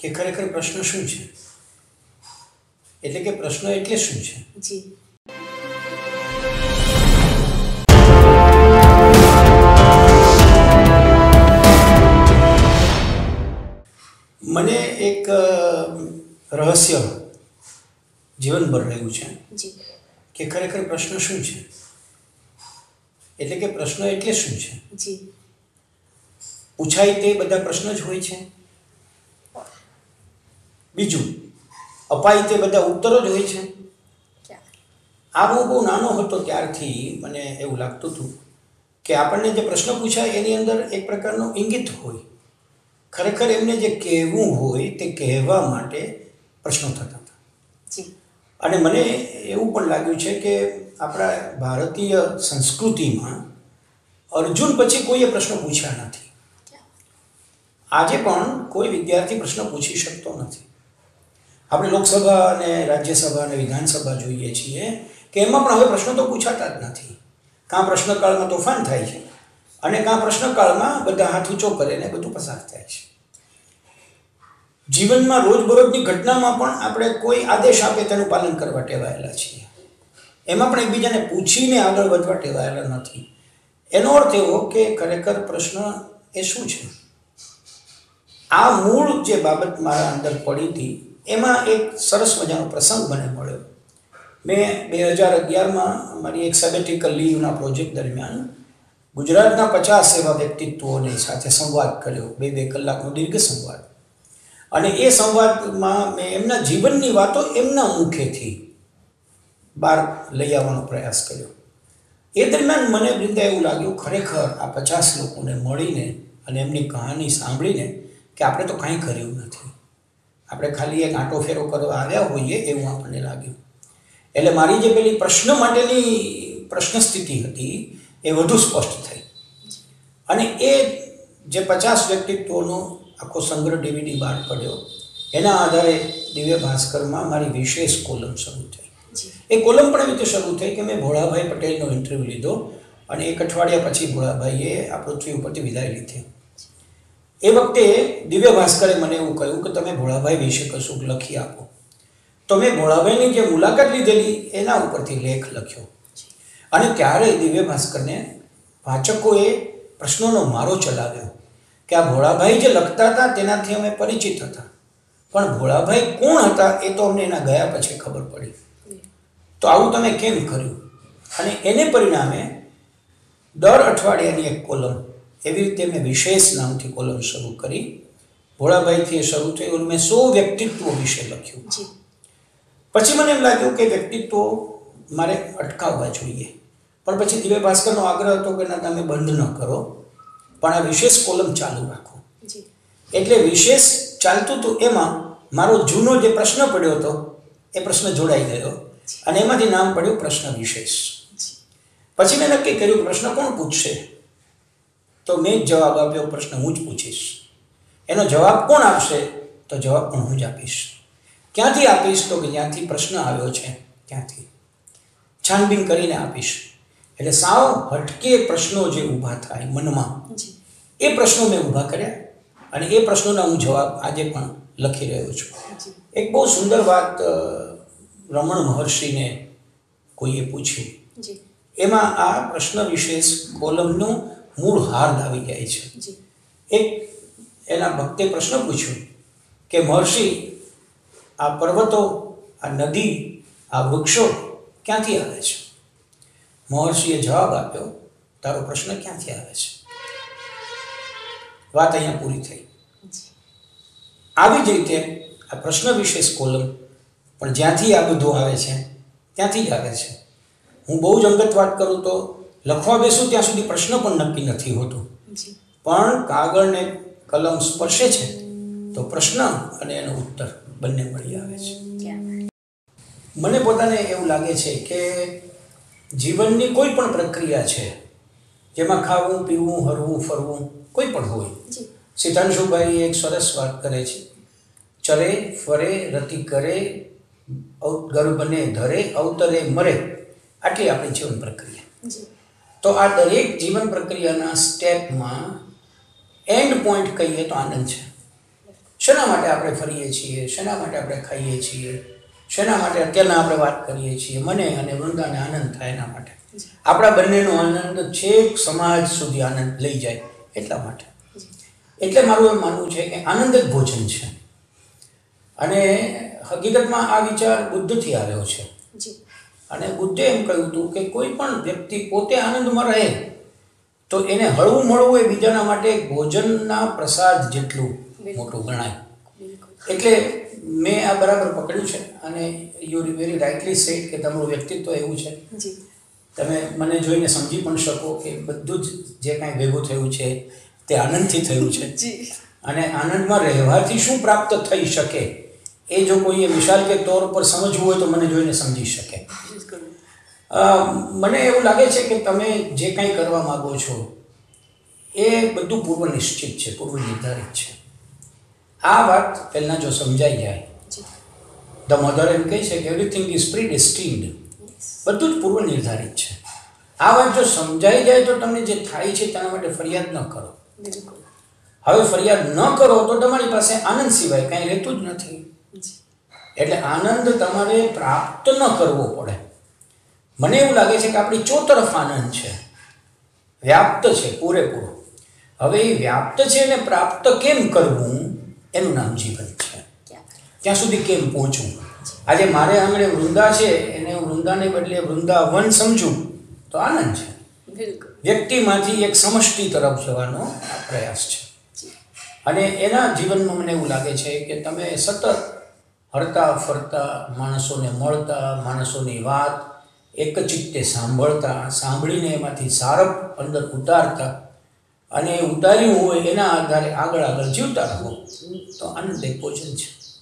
કે ખરેખર પ્રશ્ન શું છે, એટલે કે પ્રશ્ન એટલે શું છે. જી મને એક રહસ્ય જીવનભર રહ્યું છે જી કે ખરેખર પ્રશ્ન શું છે, એટલે કે પ્રશ્ન એટલે શું છે. જી પૂછાય તે બધા પ્રશ્ન જ હોય છે. બીજું અપાય તે બધા ઉત્તરો જ હોય છે. આ હું બહુ નાનો હતો ત્યારથી મને એવું લાગતું હતું કે આપણને જે પ્રશ્ન પૂછાય એની અંદર એક પ્રકારનું ઇંગિત હોય. ખરેખર એમને જે કહેવું હોય તે કહેવા માટે પ્રશ્નો થતા હતા. જી અને મને એવું પણ લાગ્યું છે કે આપણા ભારતીય સંસ્કૃતિમાં અર્જુન પછી કોઈએ પ્રશ્ન પૂછ્યા નથી. આજે પણ કોઈ વિદ્યાર્થી પ્રશ્ન પૂછી શકતો નથી. આપણે લોકસભા અને રાજ્યસભા અને વિધાનસભા જોઈએ છીએ કે એમાં પણ હવે પ્રશ્નો તો પૂછાતા જ નથી. કાં પ્રશ્નકાળમાં તોફાન થાય છે અને કાં પ્રશ્નકાળમાં બધા હાથ ઊંચો કરે ને બધું પસાર થાય છે. જીવનમાં રોજબરોજની ઘટનામાં પણ આપણે કોઈ આદેશ આપે તેનું પાલન કરવા ટેવાયેલા છીએ. એમાં પણ એકબીજાને પૂછીને આગળ વધવા ટેવાયેલા નથી. એનો અર્થ એવો કે ખરેખર પ્રશ્ન એ શું છે. આ મૂળ જે બાબત મારા અંદર પડી હતી એમાં એક સરસ મજાનો પ્રસંગ મને મળ્યો. મેં 2011માં મારી એક સેબેટિકલ લીવના પ્રોજેક્ટ દરમિયાન ગુજરાતના 50 એવા વ્યક્તિત્વોની સાથે સંવાદ કર્યો. 2 કલાકનો દીર્ઘ સંવાદ. અને એ સંવાદમાં મેં એમના જીવનની વાતો એમના મુખેથી બહાર લઈ આવવાનો પ્રયાસ કર્યો. એ દરમિયાન મને વૃંદા એવું લાગ્યું ખરેખર આ 50 લોકોને મળીને અને એમની કહાની સાંભળીને કે આપણે તો કાંઈ કર્યું નથી. આપણે ખાલી એક આંટો ફેરો કરવા આવ્યા હોઈએ એવું આપણને લાગ્યું. એટલે મારી જે પેલી પ્રશ્ન માટેની પ્રશ્ન સ્થિતિ હતી એ વધુ સ્પષ્ટ થઈ. અને એ જે 50 વ્યક્તિત્વોનો આખો સંગ્રહ DVD બહાર પડ્યો એના આધારે દિવ્ય ભાસ્કરમાં મારી વિશેષ કોલમ શરૂ થઈ. એ કોલમ પણ એવી રીતે શરૂ થઈ કે મેં ભોળાભાઈ પટેલનો ઇન્ટરવ્યૂ લીધો અને એક અઠવાડિયા પછી ભોળાભાઈએ આ પૃથ્વી ઉપરથી વિદાય લીધી. એ વખતે દિવ્ય ભાસ્કરે મને એવું કહ્યું કે તમે ભોળાભાઈ વિશે કશું લખી આપો. તો મેં ભોળાભાઈની જે મુલાકાત લીધેલી એના ઉપરથી લેખ લખ્યો. અને ત્યારે દિવ્ય ભાસ્કરને વાચકોએ પ્રશ્નોનો મારો ચલાવ્યો કે આ ભોળાભાઈ જે લખતા હતા તેનાથી અમે પરિચિત હતા, પણ ભોળાભાઈ કોણ હતા એ તો અમને એના ગયા પછી ખબર પડી. તો આવું તમે કેમ કર્યું? અને એને પરિણામે દર અઠવાડિયાની એક કોલમ એવી રીતે મેં વિશેષ નામથી કોલમ શરૂ કરી. ભોળાભાઈથી એ શરૂ થયું. મેં 100 વ્યક્તિત્વો વિશે લખ્યું. પછી મને એમ લાગ્યું કે વ્યક્તિત્વો મારે અટકાવવા જોઈએ. પણ પછી દિવ્ય ભાસ્કરનો આગ્રહ હતો કે ના તમે બંધ ન કરો પણ આ વિશેષ કોલમ ચાલુ રાખો. એટલે વિશેષ ચાલતું હતું એમાં મારો જૂનો જે પ્રશ્ન પડ્યો હતો એ પ્રશ્ન જોડાઈ ગયો અને એમાંથી નામ પડ્યું પ્રશ્ન વિશેષ. પછી મેં નક્કી કર્યું કે પ્રશ્ન કોણ પૂછશે? તો મેં જ જવાબ આપ્યો પ્રશ્ન હું જ પૂછીશ. એનો જવાબ કોણ આપશે? તો જવાબ પણ હું જ આપીશ. ક્યાંથી આપીશ? તો કે જ્યાંથી પ્રશ્ન આવ્યો છે ત્યાંથી છાનબીન કરીને આપીશ. એટલે સાવ હટકે પ્રશ્નો જે ઊભા થાય મનમાં એ પ્રશ્નો મેં ઊભા કર્યા અને એ પ્રશ્નોના હું જવાબ આજે પણ લખી રહ્યો છું. એક બહુ સુંદર વાત રમણ મહર્ષિને કોઈએ પૂછ્યું. એમાં આ પ્રશ્ન વિશેષ કોલમનું મૂળ હાર્દ આવી જાય છે. એક એના ભક્તે પ્રશ્ન પૂછ્યો કે મહર્ષિ આ પર્વતો, આ નદી, આ વૃક્ષો ક્યાંથી આવે છે? મહર્ષિએ જવાબ આપ્યો તારો પ્રશ્ન ક્યાંથી આવે છે? વાત અહીંયા પૂરી થઈ. આવી જ રીતે આ પ્રશ્ન વિશેષ કોલમ પણ જ્યાંથી આ બધું આવે છે ત્યાંથી જ આવે છે. હું બહુ જ અંગત વાત કરું તો લખવા બેસું ત્યાં સુધી પ્રશ્ન પણ નક્કી નથી હોતું, પણ કાગળને કલમ સ્પર્શે છે તો પ્રશ્ન અને એનો ઉત્તર બંને મળી આવે છે. મને પોતાને એવું લાગે છે કે જીવનની કોઈ પણ પ્રક્રિયા છે જેમાં ખાવું, પીવું, હરવું, ફરવું કોઈ પણ હોય. સિદ્ધાંશુભાઈ એક સરસ વાત કરે છે, ચરે ફરે રતિ કરે ગર્ભને ધરે અવતરે મરે, આટલી આપણી જીવન પ્રક્રિયા. તો આ દરેક જીવન પ્રક્રિયાના સ્ટેપમાં એન્ડ પોઈન્ટ કહીએ તો આનંદ છે. શેના માટે આપણે ફરીએ છીએ, શેના માટે આપણે ખાઈએ છીએ, શેના માટે અત્યારના આપણે વાત કરીએ છીએ. મને અને વૃંદાને આનંદ થાય એના માટે. આપણા બંનેનો આનંદ છેક સમાજ સુધી આનંદ લઈ જાય એટલા માટે. એટલે મારું એમ માનવું છે કે આનંદ જ ભોજન છે. અને હકીકતમાં આ વિચાર બુદ્ધથી આવ્યો છે. અને બુદ્ધે એમ કહ્યું હતું કે કોઈ પણ વ્યક્તિ પોતે આનંદમાં રહે તો એને હળવું મળવું એ બીજાના માટે ભોજનના પ્રસાદ જેટલું મોટું ગણાય. એટલે મેં આ બરાબર પકડ્યું છે. અને યુ વેરી રાઇટલી સેડ કે તમારું વ્યક્તિત્વ એવું છે. તમે મને જોઈને સમજી પણ શકો કે બધું જ જે કાંઈ ભેગું થયું છે તે આનંદથી થયું છે. અને આનંદમાં રહેવાથી શું પ્રાપ્ત થઈ શકે એ જો કોઈએ વિશાલ કે તौर પર સમજવું હોય તો મને જોઈને સમજી શકે. મને એવું લાગે છે કે તમે જે કાંઈ કરવા માગો છો એ બધું પૂર્વ નિશ્ચિત છે, પૂર્વ નિર્ધારિત છે. આ વાત પહેલાં જો સમજાઈ જાય, ધ મધર એમ કહે છે કે એવરીથિંગ ઇઝ પ્રીડેસ્ટિન્ડ, બધું જ પૂર્વ નિર્ધારિત છે. આ વાત જો સમજાઈ જાય તો તમને જે થાય છે તેના માટે ફરિયાદ ન કરો. હવે ફરિયાદ ન કરો તો તમારી પાસે આનંદ સિવાય કાંઈ રહેતું જ નથી. એટલે આનંદ તમારે પ્રાપ્ત ન કરવો પડે. મને એવું લાગે છે કે આપણી ચોતરફ આનંદ છે, વ્યાપ્ત છે પૂરેપૂરો. હવે એ વ્યાપ્ત છે એને પ્રાપ્ત કેમ કરવું એનું નામ જીવન છે. ત્યાં સુધી કેમ પહોંચવું. આજે મારે આંગણે વૃંદા છે એને હું વૃંદાને બદલે વૃંદાવન સમજું તો આનંદ છે. વ્યક્તિમાંથી એક સમષ્ટિ તરફ જવાનો આ પ્રયાસ છે. અને એના જીવનમાં મને એવું લાગે છે કે તમે સતત હરતા ફરતા, માણસોને મળતા, માણસોની વાત એક ચિત્તે સાંભળતા, સાંભળીને એમાંથી સારપ અંદર ઉતારતા અને ઉતાર્યું હોય એના આધારે આગળ જીવતા રહો તો આનંદ એક ભોજન છે.